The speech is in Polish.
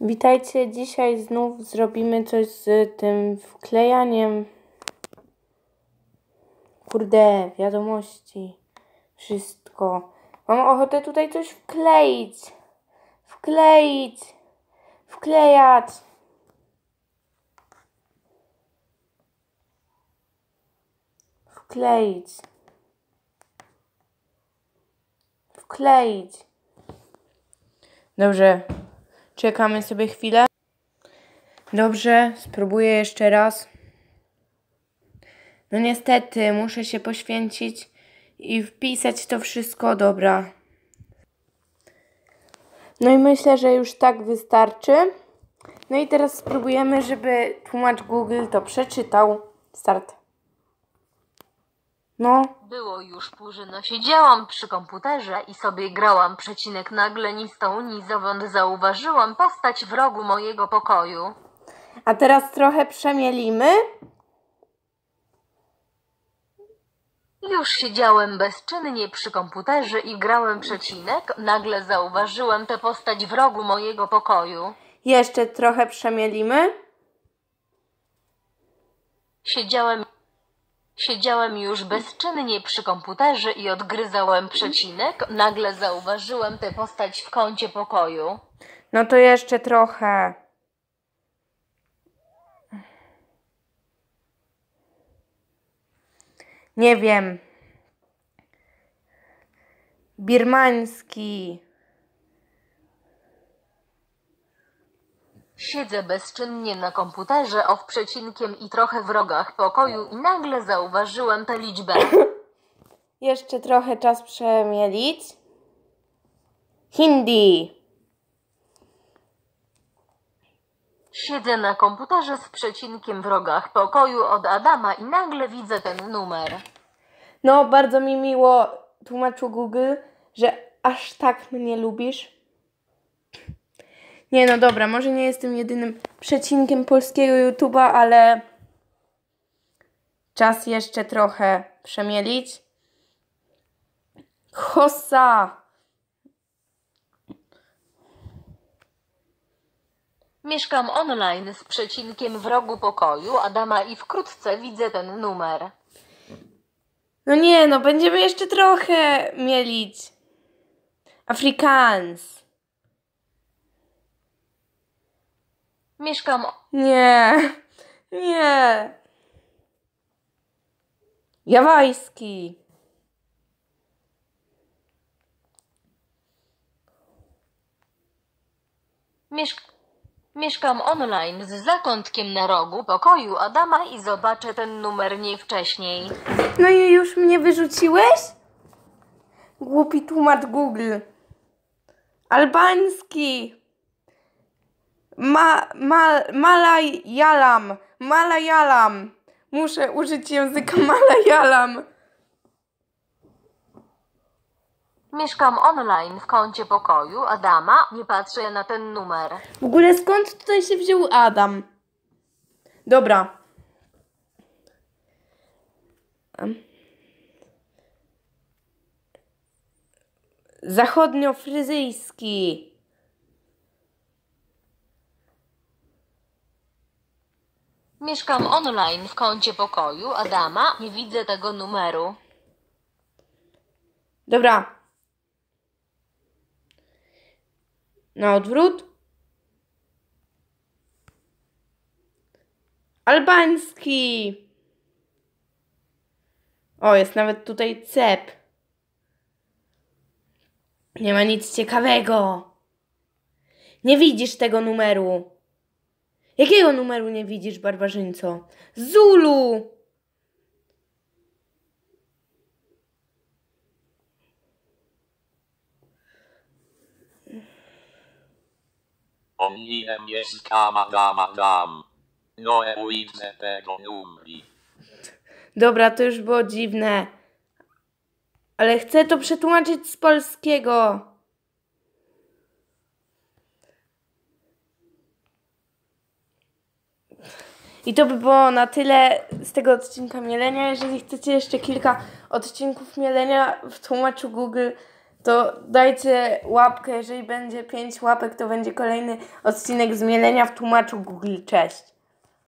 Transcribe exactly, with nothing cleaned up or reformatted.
Witajcie, dzisiaj znów zrobimy coś z tym wklejaniem. Kurde, wiadomości, wszystko. Mam ochotę tutaj coś wkleić. Wkleić. Wklejać. Wkleić. Wkleić. Dobrze. Czekamy sobie chwilę. Dobrze, spróbuję jeszcze raz. No niestety, muszę się poświęcić i wpisać to wszystko. Dobra. No i myślę, że już tak wystarczy. No i teraz spróbujemy, żeby tłumacz Google to przeczytał. Start. No. Było już późno, siedziałam przy komputerze i sobie grałam przecinek nagle ni z tą ni zowąd zauważyłam postać w rogu mojego pokoju. A teraz trochę przemielimy. Już siedziałem bezczynnie przy komputerze i grałem przecinek, nagle zauważyłem tę postać w rogu mojego pokoju. Jeszcze trochę przemielimy. Siedziałem... Siedziałem już bezczynnie przy komputerze i odgryzałem przecinek, nagle zauważyłem tę postać w kącie pokoju. No to jeszcze trochę. Nie wiem. Birmański. Siedzę bezczynnie na komputerze off przecinkiem i trochę w rogach pokoju i nagle zauważyłem tę liczbę. Jeszcze trochę czas przemielić. Hindi. Siedzę na komputerze z przecinkiem w rogach pokoju od Adama i nagle widzę ten numer. No, bardzo mi miło, tłumaczu Google, że aż tak mnie lubisz. Nie no dobra, może nie jestem jedynym przecinkiem polskiego YouTube'a, ale czas jeszcze trochę przemielić. Hossa! Mieszkam online z przecinkiem w rogu pokoju Adama i wkrótce widzę ten numer. No nie, no będziemy jeszcze trochę mielić. Afrikaans. Mieszkam... Nie, nie. Jawajski. Mieszk... Mieszkam online z zakątkiem na rogu pokoju Adama i zobaczę ten numer nie wcześniej. No i już mnie wyrzuciłeś? Głupi tłumacz Google. Albański. Ma, ma, Malayalam. Malayalam. Muszę użyć języka Malayalam. Mieszkam online w kącie pokoju Adama, nie patrzę na ten numer. W ogóle skąd tutaj się wziął Adam? Dobra. Zachodniofryzyjski. Mieszkam online w kącie pokoju Adama, nie widzę tego numeru. Dobra. Na odwrót. Albański. O, jest nawet tutaj cep. Nie ma nic ciekawego. Nie widzisz tego numeru. Jakiego numeru nie widzisz, barbarzyńco? Zulu! Omninem jest kama dama dam. No widzę tego numeru. Dobra, to już było dziwne. Ale chcę to przetłumaczyć z polskiego. I to by było na tyle z tego odcinka mielenia. Jeżeli chcecie jeszcze kilka odcinków mielenia w tłumaczu Google, to dajcie łapkę. Jeżeli będzie pięć łapek, to będzie kolejny odcinek Zmielenia w tłumaczu Google. Cześć!